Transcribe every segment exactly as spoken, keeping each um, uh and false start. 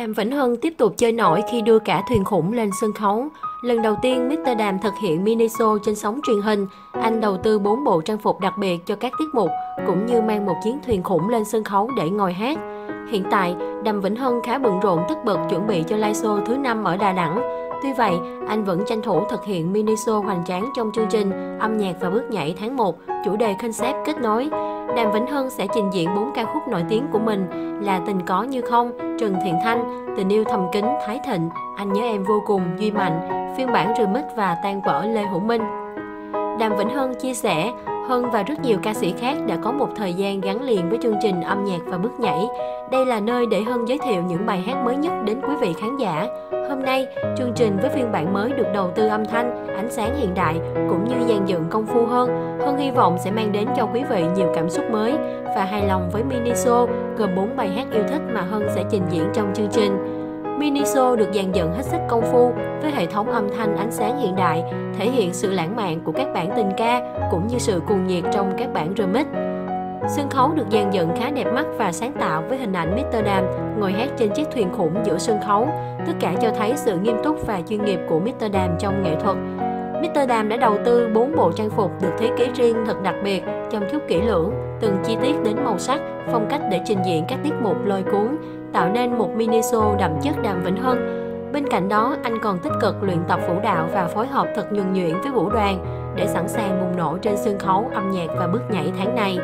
Đàm Vĩnh Hưng tiếp tục chơi nổi khi đưa cả thuyền khủng lên sân khấu. Lần đầu tiên, mít tơ Đàm thực hiện mini show trên sóng truyền hình. Anh đầu tư bốn bộ trang phục đặc biệt cho các tiết mục, cũng như mang một chiến thuyền khủng lên sân khấu để ngồi hát. Hiện tại, Đàm Vĩnh Hưng khá bận rộn tất bật chuẩn bị cho live show thứ năm ở Đà Nẵng. Tuy vậy, anh vẫn tranh thủ thực hiện mini show hoành tráng trong chương trình Âm nhạc và bước nhảy tháng một, chủ đề concept kết nối. Đàm Vĩnh Hưng sẽ trình diễn bốn ca khúc nổi tiếng của mình là Tình có như không, Trần Thiện Thanh, Tình yêu thầm kín, Thái Thịnh, Anh nhớ em vô cùng, Duy Mạnh, phiên bản remix và tan vỡ Lê Hữu Minh. Đàm Vĩnh Hưng chia sẻ, Hưng và rất nhiều ca sĩ khác đã có một thời gian gắn liền với chương trình Âm nhạc và bước nhảy. Đây là nơi để Hưng giới thiệu những bài hát mới nhất đến quý vị khán giả. Hôm nay, chương trình với phiên bản mới được đầu tư âm thanh, ánh sáng hiện đại cũng như dàn dựng công phu hơn. Hưng hy vọng sẽ mang đến cho quý vị nhiều cảm xúc mới và hài lòng với mini show gồm bốn bài hát yêu thích mà Hưng sẽ trình diễn trong chương trình. Mini show được dàn dựng hết sức công phu với hệ thống âm thanh ánh sáng hiện đại, thể hiện sự lãng mạn của các bản tình ca cũng như sự cuồng nhiệt trong các bản remix. Sân khấu được dàn dựng khá đẹp mắt và sáng tạo với hình ảnh mít tơ Đàm ngồi hát trên chiếc thuyền khủng giữa sân khấu. Tất cả cho thấy sự nghiêm túc và chuyên nghiệp của mít tơ Đàm trong nghệ thuật. mít tơ Đàm đã đầu tư bốn bộ trang phục được thiết kế riêng thật đặc biệt, chăm chút kỹ lưỡng, từng chi tiết đến màu sắc, phong cách để trình diễn các tiết mục lôi cuốn, tạo nên một mini show đậm chất Đàm Vĩnh Hưng. Bên cạnh đó, anh còn tích cực luyện tập vũ đạo và phối hợp thật nhuần nhuyễn với vũ đoàn để sẵn sàng bùng nổ trên sân khấu âm nhạc và bước nhảy tháng này.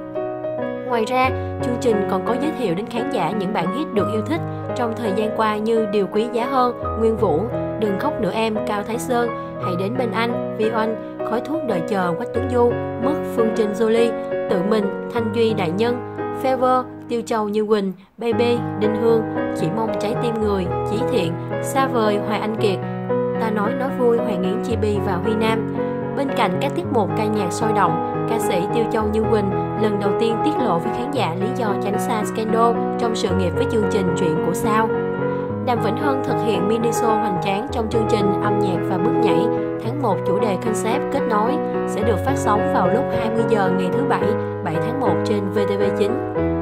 Ngoài ra, chương trình còn có giới thiệu đến khán giả những bản hit được yêu thích trong thời gian qua như Điều quý giá hơn, Nguyên Vũ, Đừng khóc nữa em, Cao Thái Sơn, Hãy đến bên anh, Vi Oanh, Khói thuốc đợi chờ, Quách Tuấn Du, Mất, Phương Trinh Jolie, Tự mình, Thanh Duy Đại Nhân, Fever, Tiêu Châu Như Quỳnh, Baby, Đinh Hương, Chỉ mong trái tim người, Chí Thiện, Xa vời, Hoài Anh Kiệt, Ta nói nói vui, Hoàng Yến Chibi và Huy Nam. Bên cạnh các tiết mục ca nhạc sôi động, ca sĩ Tiêu Châu Như Quỳnh lần đầu tiên tiết lộ với khán giả lý do tránh xa scandal trong sự nghiệp với chương trình Chuyện của Sao. Đàm Vĩnh Hưng thực hiện mini show hoành tráng trong chương trình Âm nhạc và bước nhảy tháng một, chủ đề concept kết nối sẽ được phát sóng vào lúc hai mươi giờ ngày thứ Bảy, bảy tháng một trên vê tê vê chín.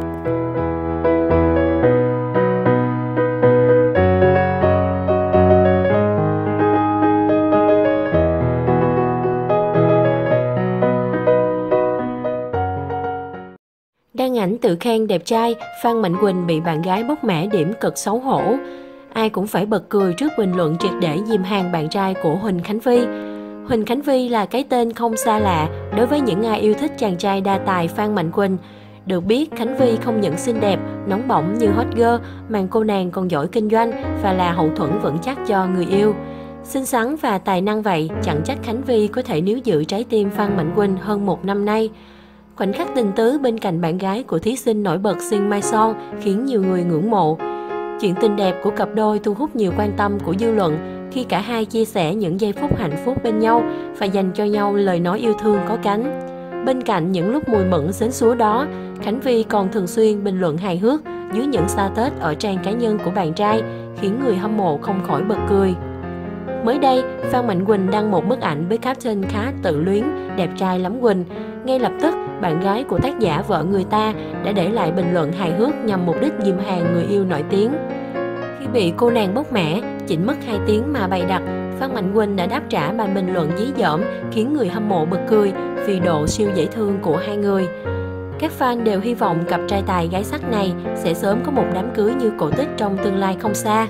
Đăng ảnh tự khen đẹp trai, Phan Mạnh Quỳnh bị bạn gái bóc mẽ điểm cực xấu hổ. Ai cũng phải bật cười trước bình luận triệt để dìm hàng bạn trai của Huỳnh Khánh Vy. Huỳnh Khánh Vy là cái tên không xa lạ đối với những ai yêu thích chàng trai đa tài Phan Mạnh Quỳnh. Được biết, Khánh Vy không những xinh đẹp, nóng bỏng như hot girl, mà cô nàng còn giỏi kinh doanh và là hậu thuẫn vững chắc cho người yêu. Xinh xắn và tài năng vậy, chẳng trách Khánh Vy có thể níu giữ trái tim Phan Mạnh Quỳnh hơn một năm nay. Khoảnh khắc tình tứ bên cạnh bạn gái của thí sinh nổi bật Xin Mai Son khiến nhiều người ngưỡng mộ. Chuyện tình đẹp của cặp đôi thu hút nhiều quan tâm của dư luận khi cả hai chia sẻ những giây phút hạnh phúc bên nhau và dành cho nhau lời nói yêu thương có cánh. Bên cạnh những lúc mùi mẫn xến xúa đó, Khánh Vy còn thường xuyên bình luận hài hước dưới những status ở trang cá nhân của bạn trai, khiến người hâm mộ không khỏi bật cười. Mới đây, Phan Mạnh Quỳnh đăng một bức ảnh với caption khá tự luyến, đẹp trai lắm Quỳnh. Ngay lập tức, bạn gái của tác giả vợ người ta đã để lại bình luận hài hước nhằm mục đích dìm hàng người yêu nổi tiếng. Khi bị cô nàng bóc mẽ, chỉnh mất hai tiếng mà bày đặt, Phan Mạnh Quỳnh đã đáp trả bằng bình luận dí dỏm khiến người hâm mộ bật cười vì độ siêu dễ thương của hai người. Các fan đều hy vọng cặp trai tài gái sắc này sẽ sớm có một đám cưới như cổ tích trong tương lai không xa.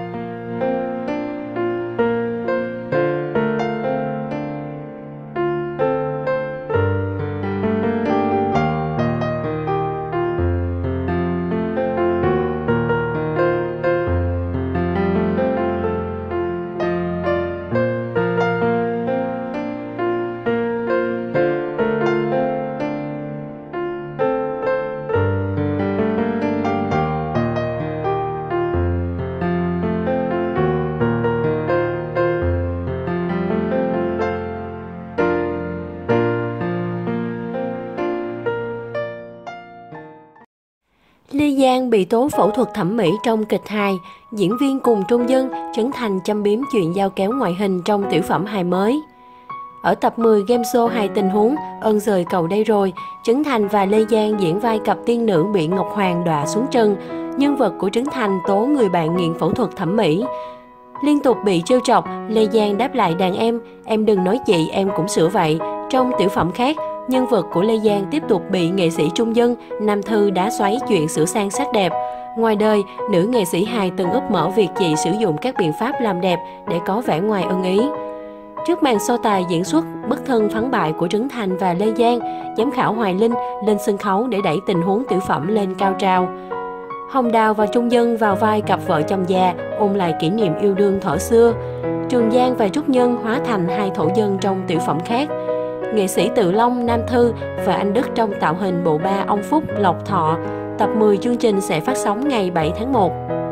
Lê Giang bị tố phẫu thuật thẩm mỹ trong kịch hài, diễn viên cùng Trung Dân, Trấn Thành châm biếm chuyện giao kéo ngoại hình trong tiểu phẩm hài mới. Ở tập mười game show hài tình huống Ơn rời cầu đây rồi, Trấn Thành và Lê Giang diễn vai cặp tiên nữ bị Ngọc Hoàng đọa xuống chân. Nhân vật của Trấn Thành tố người bạn nghiện phẫu thuật thẩm mỹ. Liên tục bị trêu chọc, Lê Giang đáp lại đàn em, em đừng nói chị, em cũng sửa vậy. Trong tiểu phẩm khác, nhân vật của Lê Giang tiếp tục bị nghệ sĩ Trung Dân, Nam Thư đá xoáy chuyện sửa sang sắc đẹp. Ngoài đời, nữ nghệ sĩ hài từng úp mở việc chị sử dụng các biện pháp làm đẹp để có vẻ ngoài ưng ý. Trước màn so tài diễn xuất bất thân thắng bại của Trấn Thành và Lê Giang, giám khảo Hoài Linh lên sân khấu để đẩy tình huống tiểu phẩm lên cao trào. Hồng Đào và Trung Dân vào vai cặp vợ chồng già, ôn lại kỷ niệm yêu đương thuở xưa. Trường Giang và Trúc Nhân hóa thành hai thổ dân trong tiểu phẩm khác. Nghệ sĩ Tự Long, Nam Thư và Anh Đức trong tạo hình bộ ba ông Phúc, Lộc Thọ. Tập mười chương trình sẽ phát sóng ngày bảy tháng một.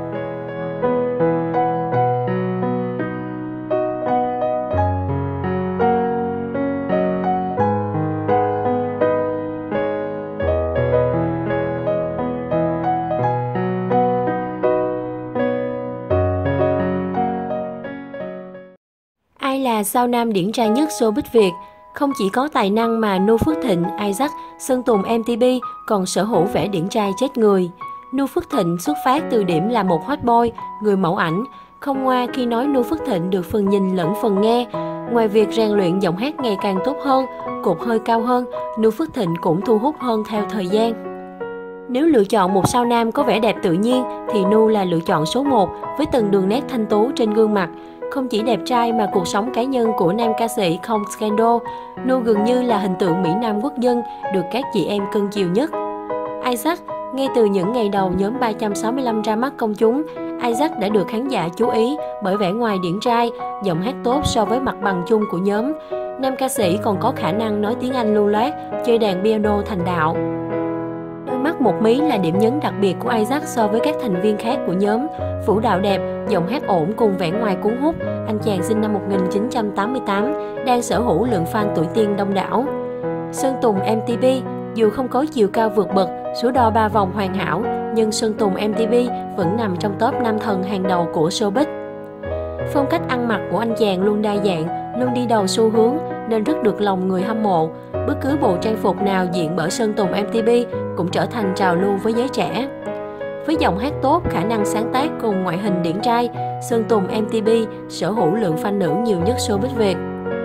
Ai là sao nam điển trai nhất showbiz Việt? Không chỉ có tài năng mà Nu Phước Thịnh, Isaac, Sơn Tùng em tê pê còn sở hữu vẻ điển trai chết người. Nu Phước Thịnh xuất phát từ điểm là một hot boy, người mẫu ảnh. Không ngoa khi nói Nu Phước Thịnh được phần nhìn lẫn phần nghe. Ngoài việc rèn luyện giọng hát ngày càng tốt hơn, cột hơi cao hơn, Nu Phước Thịnh cũng thu hút hơn theo thời gian. Nếu lựa chọn một sao nam có vẻ đẹp tự nhiên thì Nu là lựa chọn số một với từng đường nét thanh tú trên gương mặt. Không chỉ đẹp trai mà cuộc sống cá nhân của nam ca sĩ không scandal, Nu gần như là hình tượng Mỹ Nam quốc dân được các chị em cưng chiều nhất. Isaac, ngay từ những ngày đầu nhóm ba trăm sáu mươi lăm ra mắt công chúng, Isaac đã được khán giả chú ý bởi vẻ ngoài điển trai, giọng hát tốt so với mặt bằng chung của nhóm. Nam ca sĩ còn có khả năng nói tiếng Anh lưu loát, chơi đàn piano thành đạo. Đôi mắt một mí là điểm nhấn đặc biệt của Isaac so với các thành viên khác của nhóm. Vũ đạo đẹp, giọng hát ổn cùng vẻ ngoài cuốn hút, anh chàng sinh năm một nghìn chín trăm tám mươi tám đang sở hữu lượng fan tuổi teen đông đảo. Sơn Tùng em tê pê, dù không có chiều cao vượt bậc, số đo ba vòng hoàn hảo, nhưng Sơn Tùng em tê pê vẫn nằm trong top năm thần hàng đầu của showbiz. Phong cách ăn mặc của anh chàng luôn đa dạng, luôn đi đầu xu hướng nên rất được lòng người hâm mộ. Bất cứ bộ trang phục nào diện bởi Sơn Tùng em tê pê cũng trở thành trào lưu với giới trẻ. Với giọng hát tốt, khả năng sáng tác cùng ngoại hình điển trai, Sơn Tùng em tê pê sở hữu lượng fan nữ nhiều nhất showbiz Việt.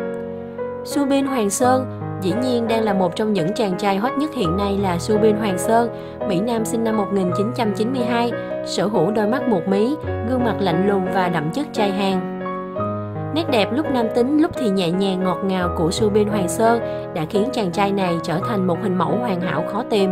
Subin Hoàng Sơn dĩ nhiên đang là một trong những chàng trai hot nhất hiện nay là Subin Hoàng Sơn, Mỹ Nam sinh năm một nghìn chín trăm chín mươi hai, sở hữu đôi mắt một mí, gương mặt lạnh lùng và đậm chất trai Hàn. Nét đẹp lúc nam tính lúc thì nhẹ nhàng ngọt ngào của Subin Hoàng Sơn đã khiến chàng trai này trở thành một hình mẫu hoàn hảo khó tìm.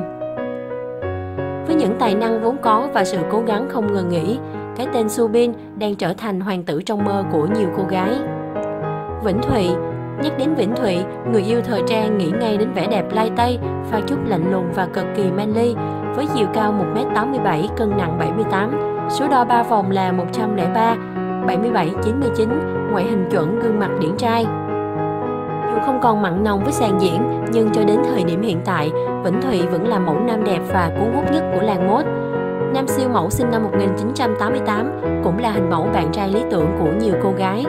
Với những tài năng vốn có và sự cố gắng không ngừng nghỉ, cái tên Subin đang trở thành hoàng tử trong mơ của nhiều cô gái. Vĩnh Thụy, nhắc đến Vĩnh Thụy, người yêu thời trang nghĩ ngay đến vẻ đẹp lai tây, pha chút lạnh lùng và cực kỳ manly. Với chiều cao một mét tám mươi bảy, cân nặng bảy mươi tám, số đo ba vòng là một trăm lẻ ba, bảy mươi bảy, chín mươi chín, ngoại hình chuẩn, gương mặt điển trai. Dù không còn mặn nồng với sàn diễn, nhưng cho đến thời điểm hiện tại, Vĩnh Thụy vẫn là mẫu nam đẹp và cuốn hút nhất của làng mốt. Nam siêu mẫu sinh năm một nghìn chín trăm tám mươi tám, cũng là hình mẫu bạn trai lý tưởng của nhiều cô gái.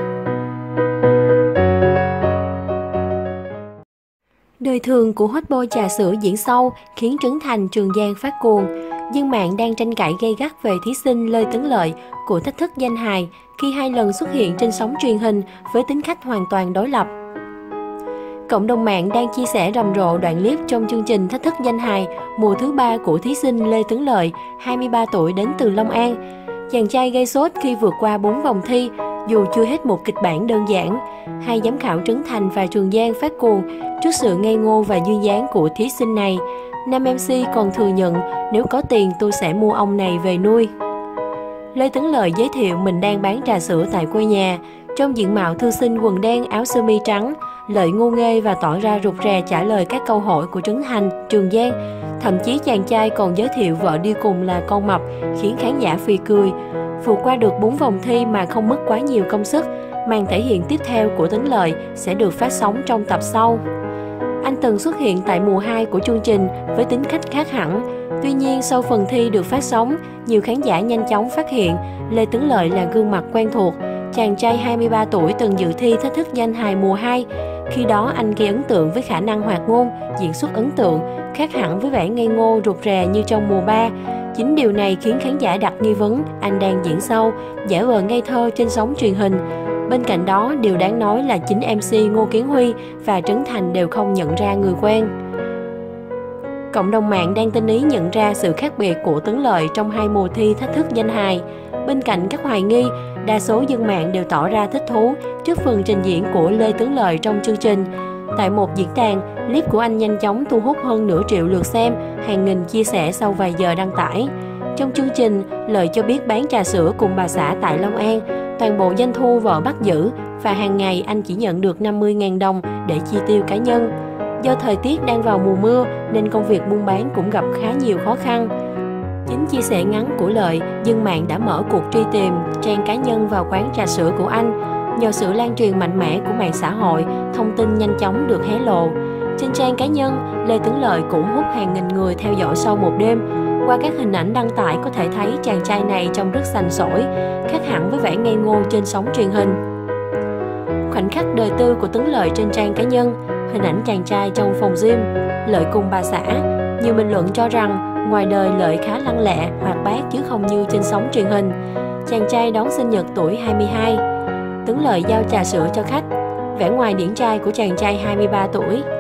Đời thường của hot boy trà sữa diễn sâu khiến Trấn Thành, Trường Giang phát cuồng. Dân mạng đang tranh cãi gay gắt về thí sinh Lê Tấn Lợi của Thách thức danh hài khi hai lần xuất hiện trên sóng truyền hình với tính cách hoàn toàn đối lập. Cộng đồng mạng đang chia sẻ rầm rộ đoạn clip trong chương trình Thách thức danh hài mùa thứ ba của thí sinh Lê Tấn Lợi, hai mươi ba tuổi đến từ Long An. Chàng trai gây sốt khi vượt qua bốn vòng thi, dù chưa hết một kịch bản đơn giản. Hai giám khảo Trấn Thành và Trường Giang phát cuồng trước sự ngây ngô và duyên dáng của thí sinh này. Nam em xê còn thừa nhận, nếu có tiền tôi sẽ mua ông này về nuôi. Lê Tấn Lợi giới thiệu mình đang bán trà sữa tại quê nhà. Trong diện mạo thư sinh quần đen áo sơ mi trắng, Lợi ngô nghê và tỏ ra rụt rè trả lời các câu hỏi của Trấn Thành, Trường Giang. Thậm chí chàng trai còn giới thiệu vợ đi cùng là con mập, khiến khán giả phì cười. Vượt qua được bốn vòng thi mà không mất quá nhiều công sức, màn thể hiện tiếp theo của Tấn Lợi sẽ được phát sóng trong tập sau. Anh từng xuất hiện tại mùa hai của chương trình với tính cách khác hẳn. Tuy nhiên, sau phần thi được phát sóng, nhiều khán giả nhanh chóng phát hiện Lê Tấn Lợi là gương mặt quen thuộc. Chàng trai hai mươi ba tuổi từng dự thi Thách thức danh hài mùa hai. Khi đó anh gây ấn tượng với khả năng hoạt ngôn, diễn xuất ấn tượng, khác hẳn với vẻ ngây ngô rụt rè như trong mùa ba. Chính điều này khiến khán giả đặt nghi vấn anh đang diễn sâu, giả vờ ngây thơ trên sóng truyền hình. Bên cạnh đó, điều đáng nói là chính em xê Ngô Kiến Huy và Trấn Thành đều không nhận ra người quen. Cộng đồng mạng đang tinh ý nhận ra sự khác biệt của Tấn Lợi trong hai mùa thi thách thức danh hài. Bên cạnh các hoài nghi, đa số dân mạng đều tỏ ra thích thú trước phần trình diễn của Lê Tấn Lợi trong chương trình. Tại một diễn đàn, clip của anh nhanh chóng thu hút hơn nửa triệu lượt xem, hàng nghìn chia sẻ sau vài giờ đăng tải. Trong chương trình, Lợi cho biết bán trà sữa cùng bà xã tại Long An, toàn bộ doanh thu vợ bắt giữ và hàng ngày anh chỉ nhận được năm mươi nghìn đồng để chi tiêu cá nhân. Do thời tiết đang vào mùa mưa nên công việc buôn bán cũng gặp khá nhiều khó khăn. Chính chia sẻ ngắn của Lợi, dân mạng đã mở cuộc truy tìm trang cá nhân vào quán trà sữa của anh. Nhờ sự lan truyền mạnh mẽ của mạng xã hội, thông tin nhanh chóng được hé lộ. Trên trang cá nhân, Lê Tấn Lợi cũng hút hàng nghìn người theo dõi sau một đêm. Qua các hình ảnh đăng tải có thể thấy chàng trai này trông rất sành sỏi, khác hẳn với vẻ ngây ngô trên sóng truyền hình. Khoảnh khắc đời tư của Tấn Lợi trên trang cá nhân, hình ảnh chàng trai trong phòng gym, Lợi cùng bà xã. Nhiều bình luận cho rằng ngoài đời Lợi khá lăng lẹ, hoạt bát chứ không như trên sóng truyền hình. Chàng trai đón sinh nhật tuổi hai mươi hai. Tấn Lợi giao trà sữa cho khách. Vẻ ngoài điển trai của chàng trai hai mươi ba tuổi